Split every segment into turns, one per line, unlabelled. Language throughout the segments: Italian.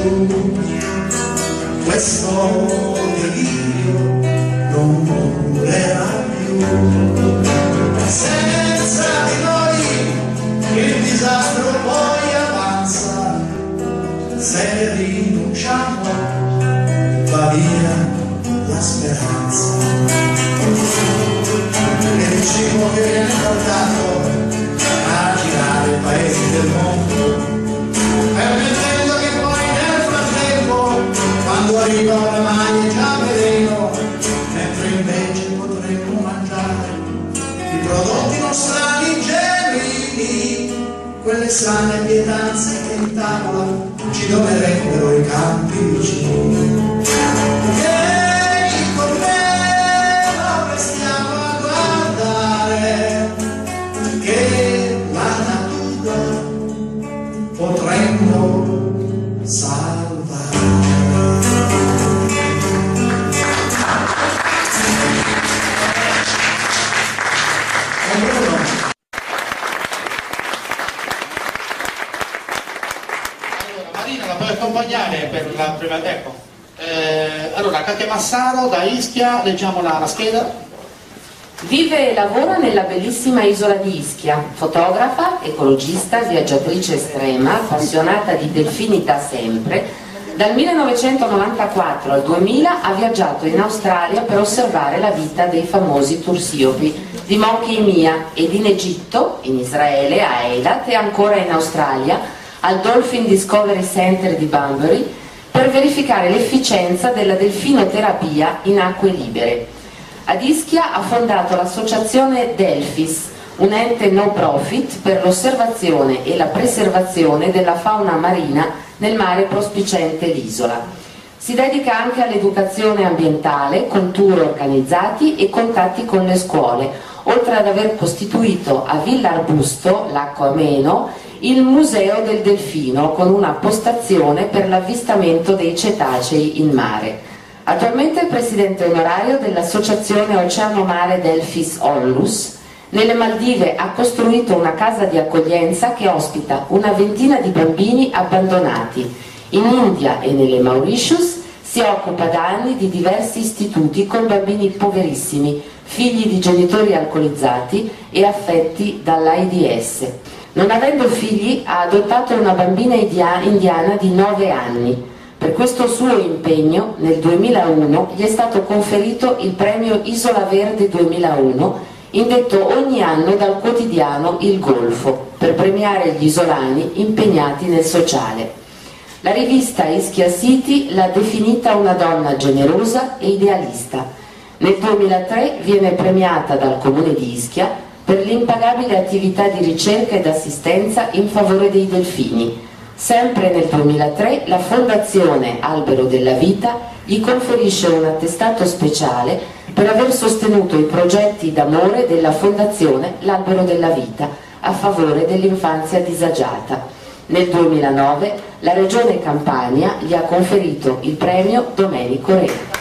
questo delirio non durerà più. Senza di noi il disastro poi avanza, se rinunciamo va via la speranza. E il cibo che viene portato a girare i paesi del mondo, permettendo che poi nel frattempo, quando arriva oramai è già veleno, mentre invece potremmo mangiare i prodotti nostrani genuini, quelle sane pietanze che in tavola ci donerebbero i campi vicini. Vieni con me, non restiamo a guardare, che la natura potremmo salvare.
Marina la puoi accompagnare per la prima tempo? Allora, Katia Massaro da Ischia, leggiamo la scheda.
Vive e lavora nella bellissima isola di Ischia, fotografa, ecologista, viaggiatrice estrema, appassionata di delfini da sempre. Dal 1994 al 2000 ha viaggiato in Australia per osservare la vita dei famosi tursiopi di Monkey Mia ed in Egitto, in Israele, a Eilat e ancora in Australia, al Dolphin Discovery Center di Bunbury, per verificare l'efficienza della delfinoterapia in acque libere. Ad Ischia ha fondato l'associazione Delfis, un ente no profit per l'osservazione e la preservazione della fauna marina nel mare prospiciente l'isola. Si dedica anche all'educazione ambientale con tour organizzati e contatti con le scuole, oltre ad aver costituito a Villa Arbusto, Lacco Ameno, il Museo del Delfino con una postazione per l'avvistamento dei cetacei in mare. Attualmente è presidente onorario dell'associazione Oceano Mare Delfis Onlus. Nelle Maldive ha costruito una casa di accoglienza che ospita una ventina di bambini abbandonati. In India e nelle Mauritius si occupa da anni di diversi istituti con bambini poverissimi, figli di genitori alcolizzati e affetti dall'AIDS. Non avendo figli, ha adottato una bambina indiana di 9 anni. Per questo suo impegno, nel 2001 gli è stato conferito il premio Isola Verde 2001, indetto ogni anno dal quotidiano Il Golfo, per premiare gli isolani impegnati nel sociale. La rivista Ischia City l'ha definita una donna generosa e idealista. Nel 2003 viene premiata dal Comune di Ischia per l'impagabile attività di ricerca ed assistenza in favore dei delfini. Sempre nel 2003 la Fondazione Albero della Vita gli conferisce un attestato speciale per aver sostenuto i progetti d'amore della Fondazione L'Albero della Vita a favore dell'infanzia disagiata. Nel 2009 la Regione Campania gli ha conferito il premio Domenico Re.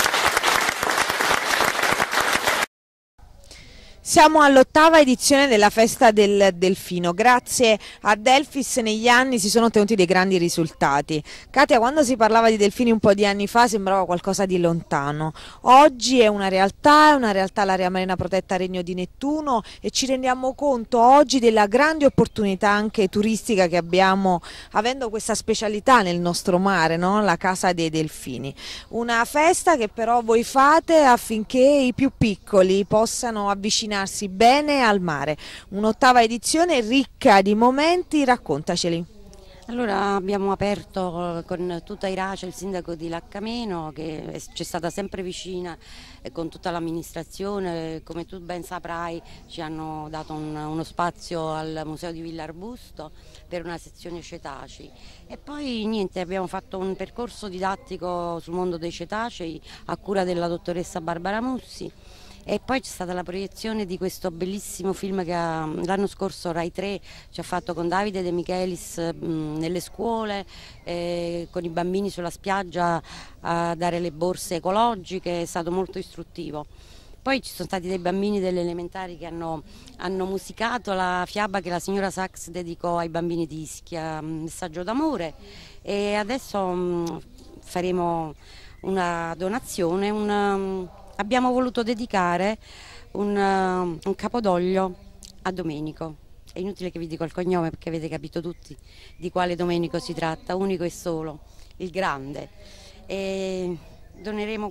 Siamo all'8ª edizione della Festa del Delfino. Grazie a Delfis negli anni si ottenuti dei grandi risultati. Katia, quando si parlava di delfini un po' di anni fa sembrava qualcosa di lontano. Oggi è una realtà l'area marina protetta Regno di Nettuno e ci rendiamo conto oggi della grande opportunità anche turistica che abbiamo avendo questa specialità nel nostro mare, no? La Casa dei Delfini. Una festa che però voi fate affinché i più piccoli possano avvicinarsi bene al mare. Un'ottava edizione ricca di momenti, raccontaceli.
Allora abbiamo aperto con tutta Irace, il sindaco di Laccameno, che ci è stata sempre vicina con tutta l'amministrazione. Come tu ben saprai ci hanno dato uno spazio al Museo di Villa Arbusto per una sezione cetacei e poi niente, abbiamo fatto un percorso didattico sul mondo dei cetacei a cura della dottoressa Barbara Mussi. E poi c'è stata la proiezione di questo bellissimo film che l'anno scorso Rai 3 ci ha fatto con Davide De Michelis nelle scuole, con i bambini sulla spiaggia a dare le borse ecologiche, è stato molto istruttivo. Poi ci sono stati dei bambini delle elementari che hanno musicato la fiaba che la signora Sachs dedicò ai bambini di Ischia, Messaggio d'amore, e adesso faremo una donazione, abbiamo voluto dedicare un capodoglio a Domenico. È inutile che vi dico il cognome perché avete capito tutti di quale Domenico si tratta, unico e solo, il grande. E doneremo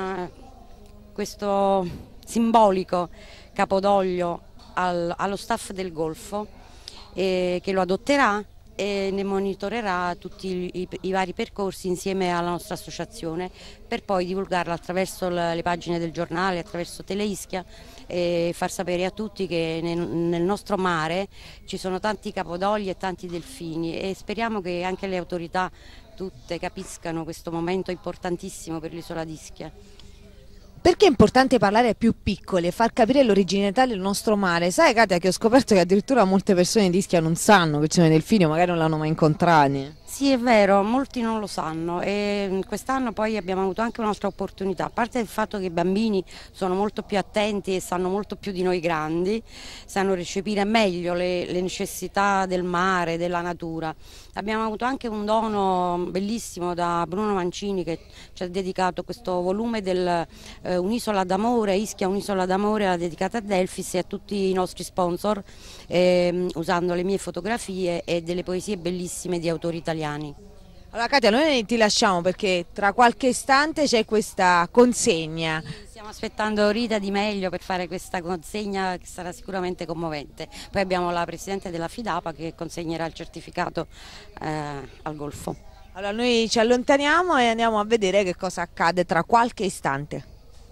questo simbolico capodoglio allo staff del Golfo che lo adotterà e ne monitorerà tutti i vari percorsi insieme alla nostra associazione, per poi divulgarla attraverso le pagine del giornale, attraverso Teleischia, e far sapere a tutti che nel nostro mare ci sono tanti capodogli e tanti delfini, e speriamo che anche le autorità tutte capiscano questo momento importantissimo per l'isola di Ischia.
Perché è importante parlare ai più piccoli e far capire l'originalità del nostro mare? Sai, Katia, che ho scoperto che addirittura molte persone di Ischia non sanno che ci sono i delfini, o magari non l'hanno mai incontrati.
Sì, è vero, molti non lo sanno, e quest'anno poi abbiamo avuto anche un'altra opportunità, a parte il fatto che i bambini sono molto più attenti e sanno molto più di noi grandi, sanno recepire meglio le necessità del mare, della natura. Abbiamo avuto anche un dono bellissimo da Bruno Mancini, che ci ha dedicato questo volume del Un'isola d'amore, Ischia un'isola d'amore, l'ha dedicata a Delfis e a tutti i nostri sponsor, usando le mie fotografie e delle poesie bellissime di autori italiani.
Allora Katia, noi ti lasciamo perché tra qualche istante c'è questa consegna.
Stiamo aspettando Rita Di Meglio per fare questa consegna che sarà sicuramente commovente. Poi abbiamo la Presidente della FIDAPA che consegnerà il certificato al Golfo.
Allora noi ci allontaniamo e andiamo a vedere che cosa accade tra qualche istante.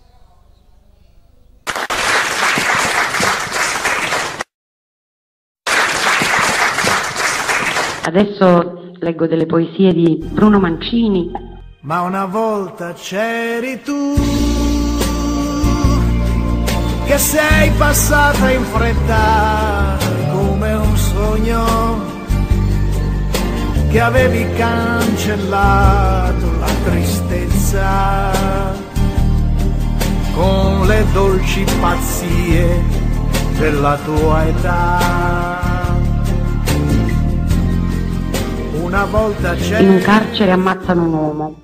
Adesso leggo delle poesie di Bruno Mancini.
Ma una volta c'eri tu, che sei passata in fretta come un sogno, che avevi cancellato la tristezza con le dolci pazzie della tua età. Una volta c'è...
In un carcere ammazzano un uomo.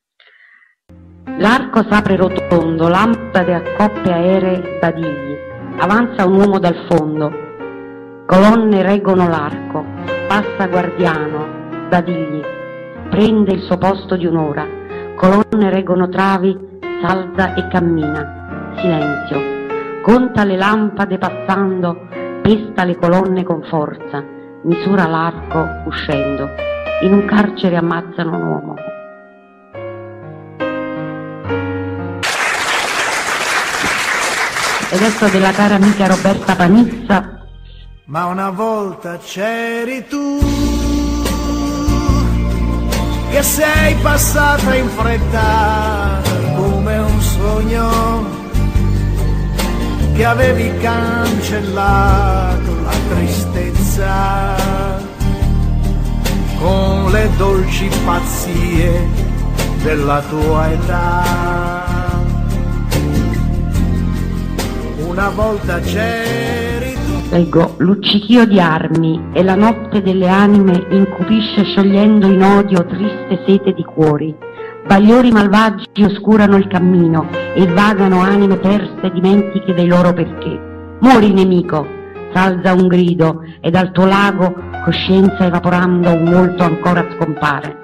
L'arco s'apre rotondo, lampade a coppe aeree, badigli. Avanza un uomo dal fondo. Colonne reggono l'arco. Passa guardiano, badigli. Prende il suo posto di un'ora. Colonne reggono travi, s'alza e cammina. Silenzio. Conta le lampade passando, pesta le colonne con forza. Misura l'arco uscendo. In un carcere ammazzano un uomo. E adesso della cara amica Roberta Panizza.
Ma una volta c'eri tu, che sei passata in fretta come un sogno, che avevi cancellato la tristezza con le dolci pazzie della tua età. Una volta c'eri tu.
Leggo: luccichio di armi e la notte delle anime incupisce sciogliendo in odio triste sete di cuori. Bagliori malvagi oscurano il cammino e vagano anime perse dimentiche dei loro perché. Muori nemico, s'alza un grido e dal tuo lago coscienza evaporando un volto ancora scompare.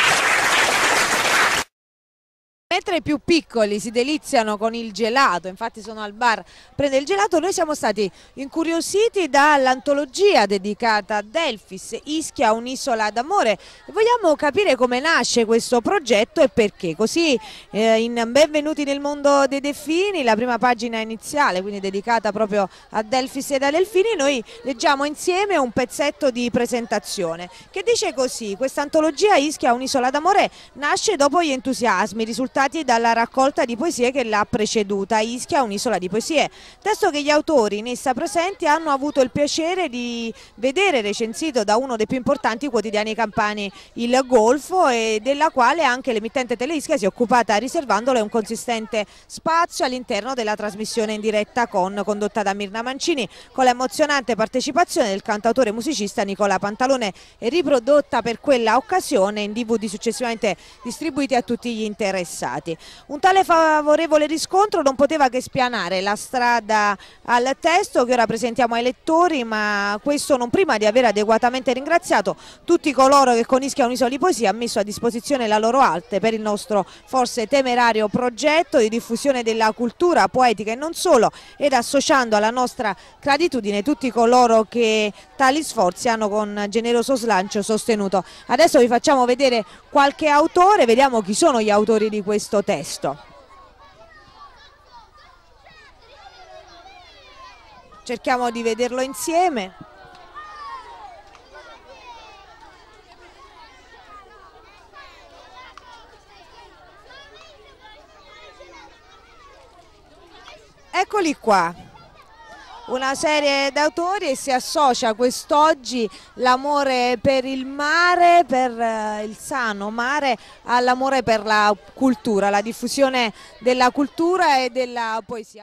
Mentre i più piccoli si deliziano con il gelato, infatti sono al bar, prende il gelato, noi siamo stati incuriositi dall'antologia dedicata a Delfis, Ischia un'isola d'amore, e vogliamo capire come nasce questo progetto e perché. Così in Benvenuti nel mondo dei delfini, la prima pagina iniziale, quindi dedicata proprio a Delfis e ai delfini, noi leggiamo insieme un pezzetto di presentazione che dice così: questa antologia Ischia un'isola d'amore nasce dopo gli entusiasmi risultati tratti dalla raccolta di poesie che l'ha preceduta, Ischia, un'isola di poesie, testo che gli autori in essa presenti hanno avuto il piacere di vedere recensito da uno dei più importanti quotidiani campani, il Golfo, e della quale anche l'emittente Teleischia si è occupata riservandole un consistente spazio all'interno della trasmissione in diretta condotta da Mirna Mancini, con l'emozionante partecipazione del cantautore musicista Nicola Pantalone e riprodotta per quella occasione in DVD successivamente distribuiti a tutti gli interessati. Un tale favorevole riscontro non poteva che spianare la strada al testo che ora presentiamo ai lettori, ma questo non prima di aver adeguatamente ringraziato tutti coloro che con Ischia un'isola di poesia ha messo a disposizione la loro arte per il nostro forse temerario progetto di diffusione della cultura poetica e non solo, ed associando alla nostra gratitudine tutti coloro che tali sforzi hanno con generoso slancio sostenuto. Adesso vi facciamo vedere qualche autore, vediamo chi sono gli autori di questo testo. Cerchiamo di vederlo insieme. Eccoli qua, una serie d'autori, e si associa quest'oggi l'amore per il mare, per il sano mare, all'amore per la cultura, la diffusione della cultura e della poesia.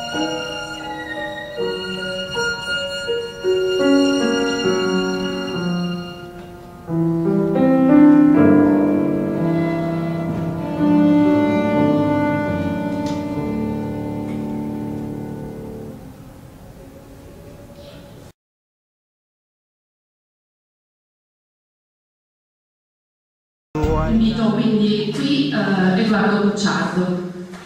Invito quindi qui Edoardo Bucciardo.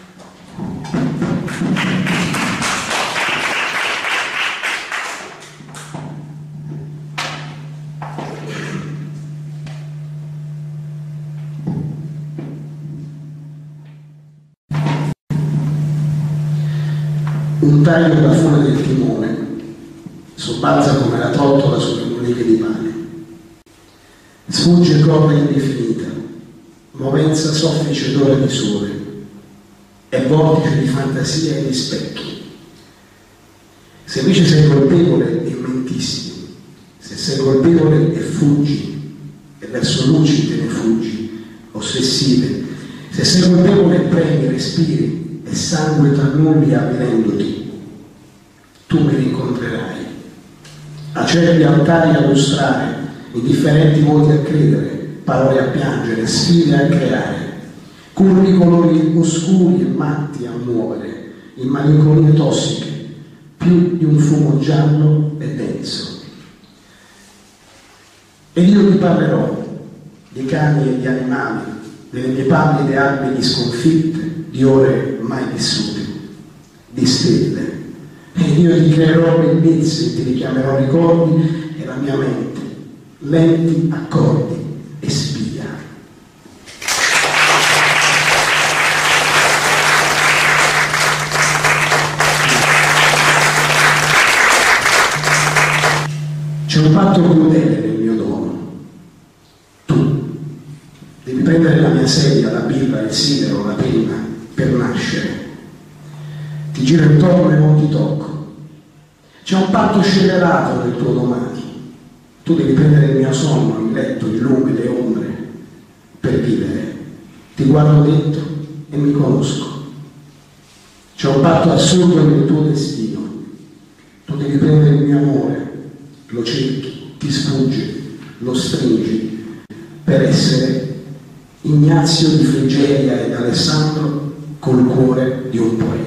Un taglio da fuori del timone sobbalza come la trottola sulle moliche di pane. Sfugge corda indefinita, movenza soffice d'ore di sole, è vortice di fantasia e di specchi. Se invece sei colpevole e mentisti, se sei colpevole e fuggi, e verso luci te ne fuggi, ossessive, se sei colpevole e premi, respiri, e sangue t'annulli avvilendoti, tu me li incontrerai. Acerbi altari a lustrare, indifferenti volti a credere, parole a piangere, sfide a creare, curvi colori oscuri e matti a muovere, in malinconie tossiche, più di un fumo giallo e denso. Ed io ti parlerò di cani e di animali, delle mie pallide albe di sconfitte, di ore mai vissute, di stelle. Ed io ti creerò bellezze, ti richiamerò ricordi e la mia mente, lenti accordi e spia. C'è un patto crudele nel mio dono. Tu devi prendere la mia sedia, la birra, il sidero, la penna per nascere. Ti giro intorno e non ti tocco. C'è un patto scellerato nel tuo domani. Tu devi prendere il mio sonno, il letto, i lumi, le ombre, per vivere. Ti guardo dentro e mi conosco. C'è un patto assurdo nel tuo destino. Tu devi prendere il mio amore, lo cerchi, ti sfugge, lo stringi, per essere Ignazio di Frigeria ed Alessandro col cuore di un poeta.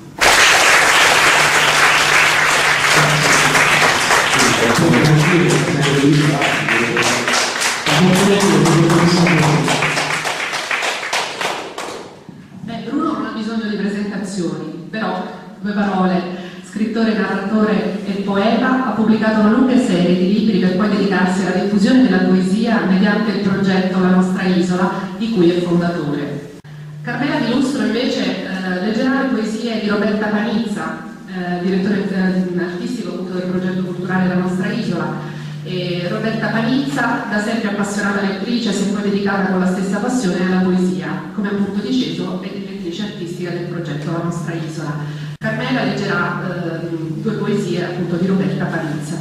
Bruno non ha bisogno di presentazioni, però, due parole. Scrittore, narratore e poeta, ha pubblicato una lunga serie di libri per poi dedicarsi alla diffusione della poesia mediante il progetto La Nostra Isola, di cui è fondatore. Carmela Di Lustro invece leggerà le poesie di Roberta Panizza, direttore artistico appunto del progetto culturale La Nostra Isola. E Roberta Panizza, da sempre appassionata lettrice, si è poi dedicata con la stessa passione alla poesia, come appunto dicevo, è direttrice artistica del progetto La Nostra Isola. Carmela leggerà due poesie appunto di Roberta Panizza.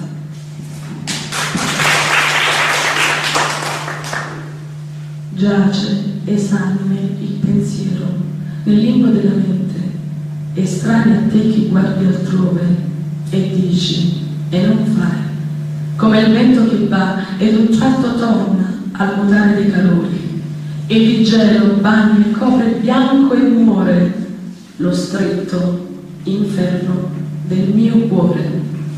Giace, esanime il pensiero nel limbo della mente, estranei a te che guardi altrove e dici e non fai, come il vento che va ed un tratto torna al mutare dei calori, e il gelo bagna e copre bianco e muore lo stretto inferno del mio cuore.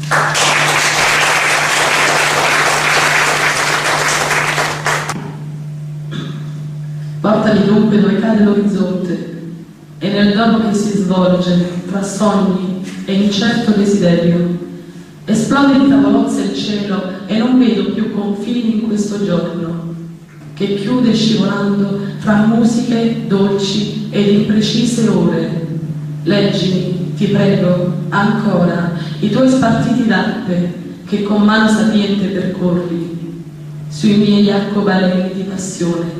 Portami dunque dove cade l'orizzonte e nel dopo che si svolge tra sogni e incerto desiderio. Esplode di tavolozze il cielo e non vedo più confini in questo giorno, che chiude scivolando fra musiche dolci ed imprecise ore. Leggimi, ti prego, ancora i tuoi spartiti d'arte che con mano sapiente percorri sui miei arcobaleni di passione.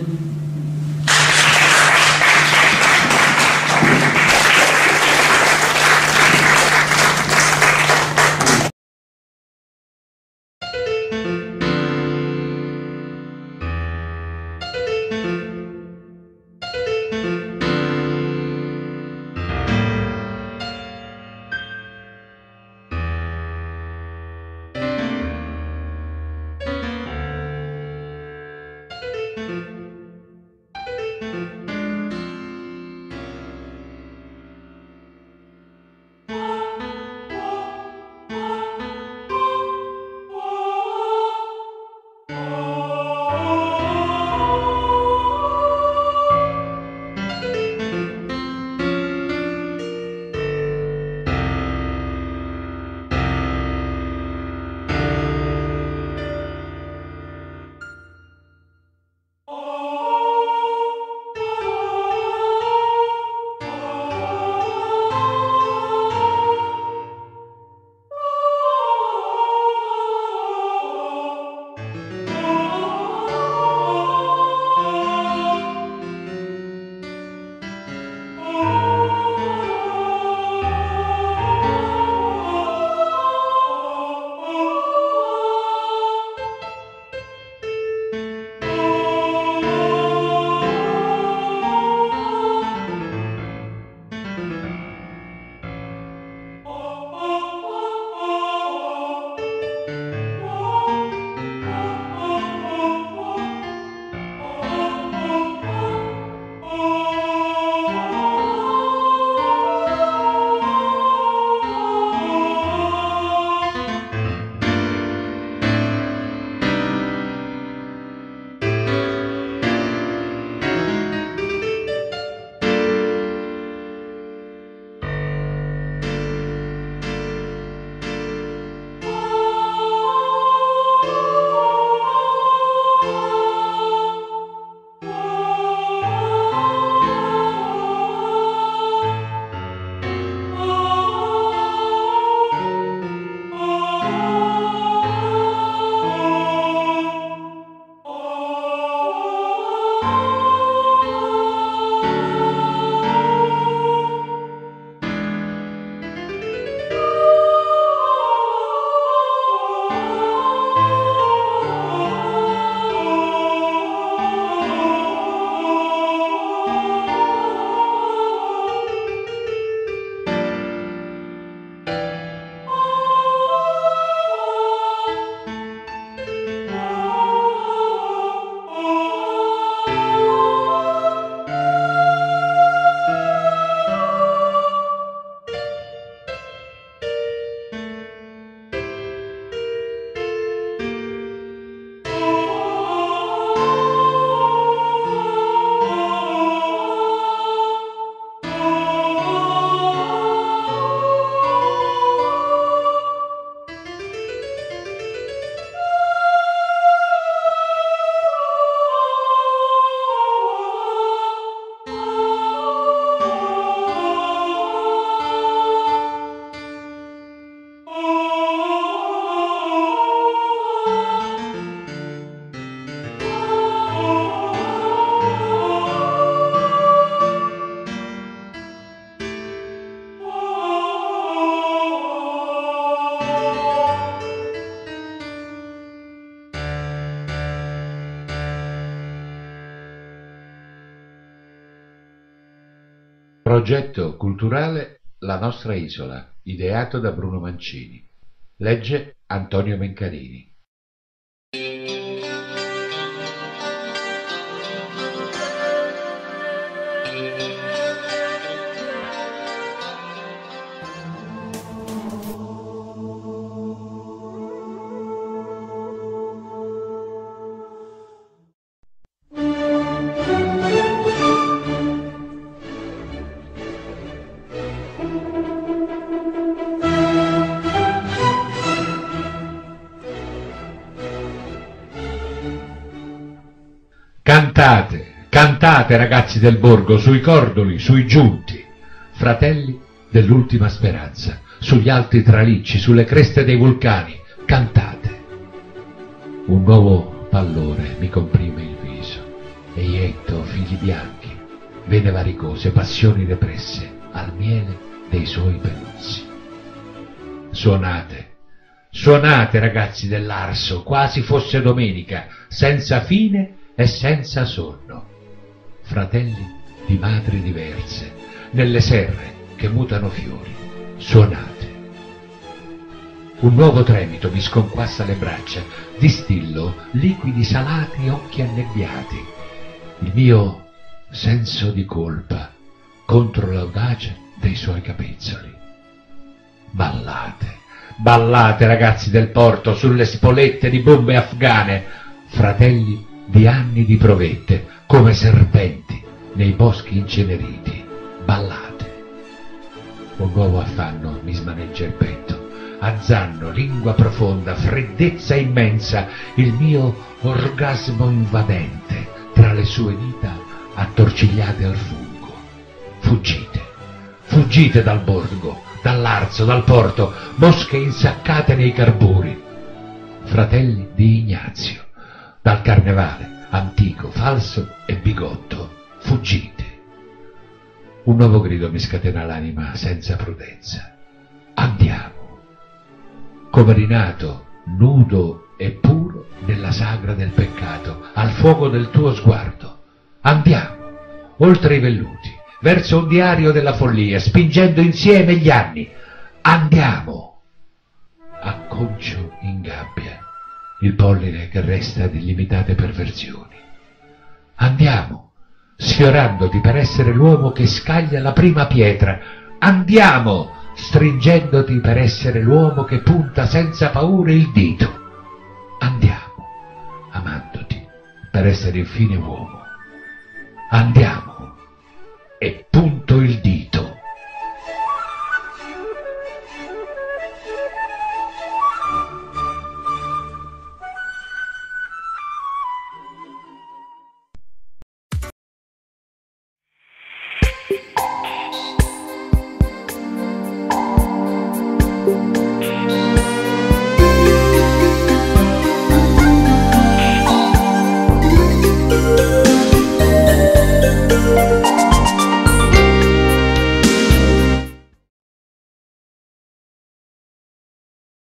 Progetto culturale La nostra isola, ideato da Bruno Mancini. Legge Antonio Mencarini. Cantate, cantate ragazzi del borgo, sui cordoli, sui giunti, fratelli dell'ultima speranza, sugli alti tralicci, sulle creste dei vulcani, cantate. Un nuovo pallore mi comprime il viso, eietto figli bianchi, vene varicose, passioni represse, al miele dei suoi penuzzi. Suonate, suonate ragazzi dell'Arso, quasi fosse domenica, senza fine e senza sonno, fratelli di madri diverse, nelle serre che mutano fiori, suonate. Un nuovo tremito mi sconquassa le braccia, distillo liquidi salati, occhi annebbiati, il mio senso di colpa contro l'audacia dei suoi capezzoli. Ballate, ballate ragazzi del porto, sulle spolette di bombe afghane, fratelli di anni di provette, come serpenti nei boschi inceneriti, ballate. Un nuovo affanno mi smaneggia il petto, azzanno, lingua profonda, freddezza immensa, il mio orgasmo invadente tra le sue dita attorcigliate al fungo. Fuggite, fuggite dal borgo, dall'Arzo, dal porto, mosche insaccate nei carburi, fratelli di Ignazio, dal carnevale, antico, falso e bigotto, fuggite. Un nuovo grido mi scatena l'anima senza prudenza. Andiamo. Come rinato, nudo e puro nella sagra del peccato, al fuoco del tuo sguardo. Andiamo, oltre i velluti, verso un diario della follia, spingendo insieme gli anni. Andiamo. Acconcio in gabbia il polline che resta di limitate perversioni. Andiamo, sfiorandoti per essere l'uomo che scaglia la prima pietra. Andiamo, stringendoti per essere l'uomo che punta senza paura il dito. Andiamo, amandoti per essere infine uomo. Andiamo, e punto il dito.